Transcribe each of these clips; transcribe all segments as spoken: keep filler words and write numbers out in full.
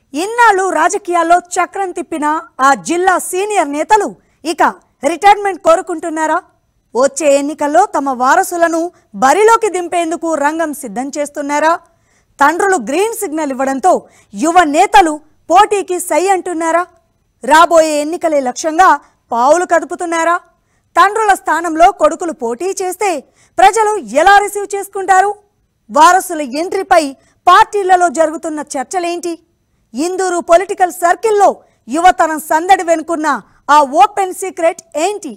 ఇన్నాళ్ళు రాజకీయాల్లో చక్రం తిప్పిన ఆ జిల్లా సీనియర్ నేతలు ఇక రిటైర్మెంట్ కోరుకుంటున్నారా? వచ్చే ఎన్నికల్లో తమ వారసులను బరిలోకి దింపేందుకు రంగం సిద్ధం చేస్తున్నారా? తండ్రులు గ్రీన్ సిగ్నల్ ఇవ్వడంతో యువ నేతలు పోటీకి సై అంటున్నారా? రాబోయే ఎన్నికలే లక్ష్యంగా పావులు కదుపుతున్నారా? తండ్రుల స్థానంలో కొడుకులు పోటీ చేస్తే ప్రజలు ఎలా రిసీవ్ చేసుకుంటారు? వారసుల ఎంట్రీపై పార్టీలలో జరుగుతున్న చర్చలేంటి? ఇందూరు పొలిటికల్ సర్కిల్లో యువతరం సందడి వెనుకున్న ఆ ఓపెన్ సీక్రెట్ ఏంటి?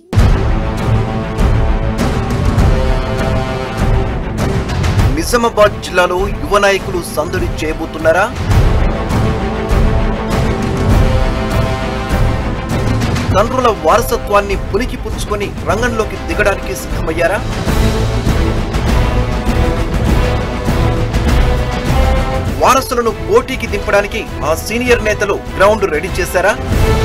నిజామాబాద్ జిల్లాలో యువ నాయకులు సందడి చేయబోతున్నారా? తండ్రుల వారసత్వాన్ని పులికి పుచ్చుకొని రంగంలోకి దిగడానికి సిద్ధమయ్యారా? వారసులను పోటీకి దింపడానికి ఆ సీనియర్ నేతలు గ్రౌండ్ రెడీ చేశారా?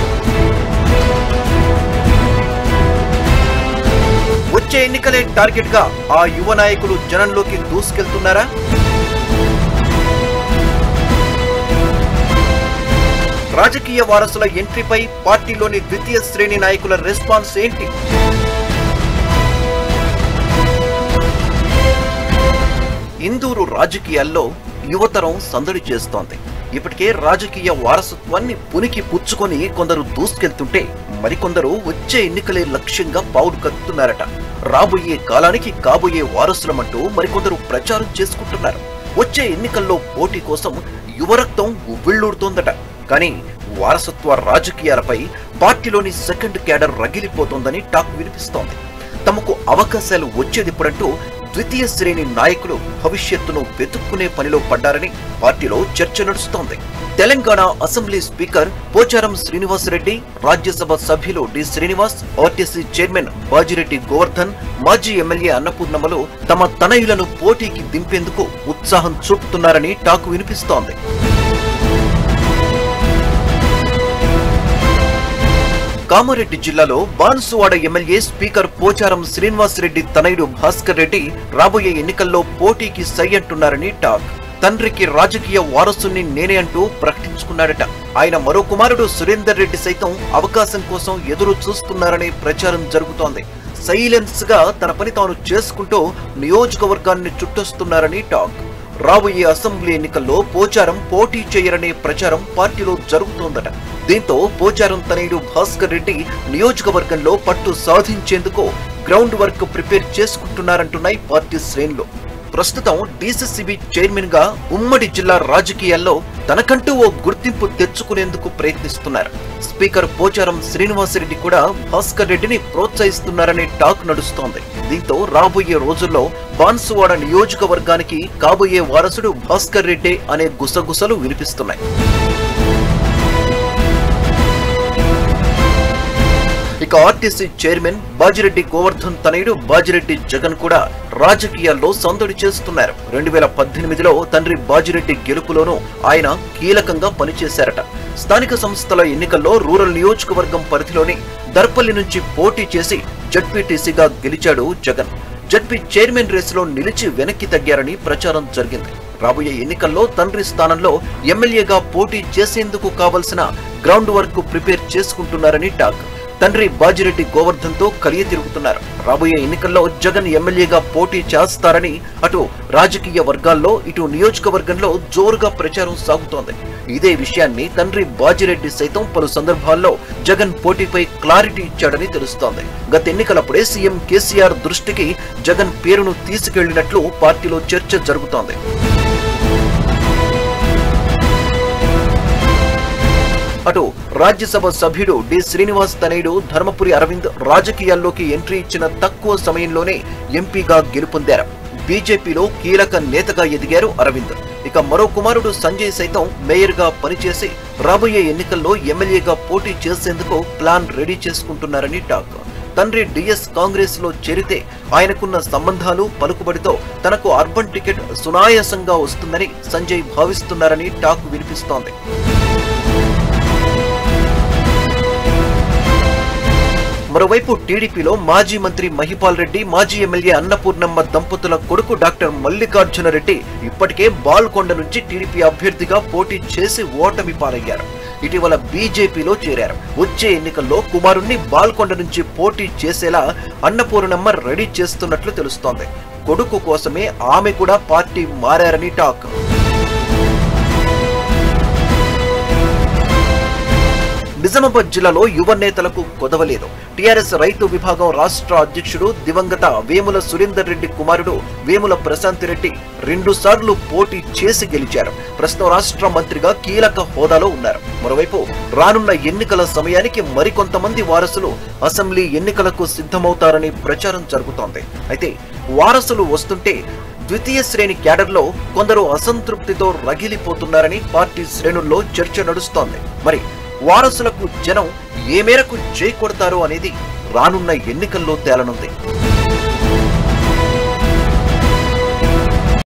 వచ్చే ఎన్నికలే టార్గెట్ గా ఆ యువ నాయకులు జనంలోకి దూసుకెళ్తున్నారా? రాజకీయ వారసుల ఎంట్రీపై పార్టీలోని ద్వితీయ శ్రేణి నాయకుల రెస్పాన్స్ ఏంటి? ఇందూరు రాజకీయాల్లో యువతరం సందడి చేస్తోంది. ఇప్పటికే రాజకీయ వారసత్వాన్ని పునికి పుచ్చుకొని కొందరు దూసుకెళ్తుంటే మరికొందరు వచ్చే ఎన్నికలే లక్ష్యంగా పావులు కదుపుతున్నారట. రాబోయే కాలానికి కాబోయే వారసులమంటూ మరికొందరు ప్రచారం చేసుకుంటున్నారు. వచ్చే ఎన్నికల్లో పోటీ కోసం యువరక్తం ఉవ్విళ్లూడుతోందట. కానీ వారసత్వ రాజకీయాలపై పార్టీలోని సెకండ్ క్యాడర్ రగిలిపోతోందని టాక్ వినిపిస్తోంది. తమకు అవకాశాలు వచ్చేదిప్పుడంటూ ద్వితీయ శ్రేణి నాయకులు భవిష్యత్తును వెతుక్కునే పనిలో పడ్డారని పార్టీలో చర్చ నడుస్తోంది. తెలంగాణ అసెంబ్లీ స్పీకర్ పోచారం శ్రీనివాసరెడ్డి, రాజ్యసభ సభ్యులు D Srinivas, RTC chairman Bajireddy Govardhan, మాజీ ఎమ్మెల్యే అన్నపూర్ణమ్మలు తమ తనయులను పోటీకి దింపేందుకు ఉత్సాహం చూపుతున్నారని టాక్ వినిపిస్తోంది. కామారెడ్డి జిల్లాలో బాన్సువాడ ఎమ్మెల్యే స్పీకర్ పోచారం శ్రీనివాసరెడ్డి తనయుడు భాస్కర్ రెడ్డి రాబోయే ఎన్నికల్లో పోటీకి సై అంటున్నారని టాక్. తండ్రికి రాజకీయ వారసుని నేనే అంటూ ప్రకటించుకున్నాడట. ఆయన మరో కుమారుడు సురేందర్ రెడ్డి సైతం అవకాశం కోసం ఎదురు చూస్తున్నారనే ప్రచారం జరుగుతోంది. సైలెన్స్ గా తన పని తాను చేసుకుంటూ నియోజకవర్గాన్ని చుట్టొస్తున్నారని టాక్. రాబోయే అసెంబ్లీ ఎన్నికల్లో పోచారం పోటీ చేయరనే ప్రచారం పార్టీలో జరుగుతోందట. దీంతో పోచారం తనయుడు భాస్కర్ రెడ్డి నియోజకవర్గంలో పట్టు సాధించేందుకు గ్రౌండ్ వర్క్ ప్రిపేర్ చేసుకుంటున్నారంటున్నాయి పార్టీ శ్రేణులు. ప్రస్తుతం డీసీసీబీ చైర్మన్ గా ఉమ్మడి జిల్లా రాజకీయాల్లో తనకంటూ ఓ గుర్తింపు తెచ్చుకునేందుకు ప్రయత్నిస్తున్నారు. స్పీకర్ పోచారం శ్రీనివాసరెడ్డి కూడా భాస్కర్ రెడ్డిని ప్రోత్సహిస్తున్నారనే టాక్ నడుస్తోంది. దీంతో రాబోయే రోజుల్లో బాన్సువాడ నియోజకవర్గానికి కాబోయే వారసుడు భాస్కర్ రెడ్డి అనే గుసగుసలు వినిపిస్తున్నాయి. ఇక ఆర్టీసీ చైర్మన్ బాజిరెడ్డి గోవర్ధన్ తనయుడు బాజిరెడ్డి జగన్ కూడా రాజకీయాల్లో సందడి చేస్తున్నారు. రెండు వేల పద్దెనిమిదిలో తండ్రి బాజిరెడ్డి గెలుపులోనూ ఆయన కీలకంగా పనిచేశారట. స్థానిక సంస్థల ఎన్నికల్లో రూరల్ నియోజకవర్గం పరిధిలోని దర్పల్లి నుంచి పోటీ చేసి జడ్పీటీసీగా గెలిచాడు జగన్. జడ్పీ చైర్మన్ రేసులో నిలిచి వెనక్కి తగ్గారని ప్రచారం జరిగింది. రాబోయే ఎన్నికల్లో తండ్రి స్థానంలో ఎమ్మెల్యేగా పోటీ చేసేందుకు కావలసిన గ్రౌండ్ వర్క్ ప్రిపేర్ చేసుకుంటున్నారని టాక్. తండ్రి బాజిరెడ్డి గోవర్ధన్ తో కలియ తిరుగుతున్నారు. రాబోయే ఎన్నికల్లో జగన్ ఎమ్మెల్యేగా పోటీ చేస్తారని అటు రాజకీయ వర్గాల్లో ఇటు నియోజకవర్గంలో జోరుగా ప్రచారం సాగుతోంది. ఇదే విషయాన్ని తండ్రి బాజిరెడ్డి సైతం పలు సందర్భాల్లో జగన్ పోటీపై క్లారిటీ ఇచ్చాడని తెలుస్తోంది. గత ఎన్నికలప్పుడే సీఎం కేసీఆర్ దృష్టికి జగన్ పేరును తీసుకెళ్లినట్లు పార్టీలో చర్చ జరుగుతోంది. అటు రాజ్యసభ సభ్యుడు డి శ్రీనివాస్ తనయుడు ధర్మపురి అరవింద్ రాజకీయాల్లోకి ఎంట్రీ ఇచ్చిన తక్కువ సమయంలోనే ఎంపీగా గెలుపొందారు. బీజేపీలో కీలక నేతగా ఎదిగారు అరవింద్. ఇక మరో కుమారుడు సంజయ్ సైతం మేయర్ గా పనిచేసి రాబోయే ఎన్నికల్లో ఎమ్మెల్యేగా పోటీ చేసేందుకు ప్లాన్ రెడీ చేసుకుంటున్నారని టాక్. తండ్రి డిఎస్ కాంగ్రెస్ లో చేరితే ఆయనకున్న సంబంధాలు పలుకుబడితో తనకు అర్బన్ టికెట్ సునాయాసంగా వస్తుందని సంజయ్ భావిస్తున్నారని టాక్ వినిపిస్తోంది. మరోవైపు టీడీపీలో మాజీ మంత్రి మహిపాల్ రెడ్డి, మాజీ ఎమ్మెల్యే అన్నపూర్ణమ్మ దంపతుల కొడుకు డాక్టర్ మల్లికార్జున రెడ్డి ఇప్పటికే బాల్కొండ నుంచి టీడీపీ అభ్యర్థిగా పోటీ చేసి ఓటమి పాలయ్యారు. ఇటీవల బీజేపీలో చేరారు. వచ్చే ఎన్నికల్లో కుమారుణ్ణి బాల్కొండ నుంచి పోటీ చేసేలా అన్నపూర్ణమ్మ రెడీ చేస్తున్నట్లు తెలుస్తోంది. కొడుకు కోసమే ఆమె కూడా పార్టీ మారారని టాక్. నిజామాబాద్ జిల్లాలో యువ నేతలకు కొదవలేదు. టీఆర్ఎస్ రైతు విభాగం రాష్ట్ర అధ్యక్షుడు దివంగత వేముల సురేందర్ రెడ్డి కుమారుడు వేముల ప్రశాంత్ రెడ్డి రెండు సార్లు పోటీ చేసి గెలిచారు. ప్రస్తుతం రాష్ట్ర మంత్రిగా కీలక హోదాలో ఉన్నారు. మరోవైపు రానున్న ఎన్నికల సమయానికి మరికొంతమంది వారసులు అసెంబ్లీ ఎన్నికలకు సిద్ధమవుతారని ప్రచారం జరుగుతోంది. అయితే వారసులు వస్తుంటే ద్వితీయ శ్రేణి క్యాడర్లో కొందరు అసంతృప్తితో రగిలిపోతున్నారని పార్టీ శ్రేణుల్లో చర్చ నడుస్తోంది. మరి వారసులకు జనం ఏ మేరకు జై కొడతారో అనేది రానున్న ఎన్నికల్లో తేలనుంది.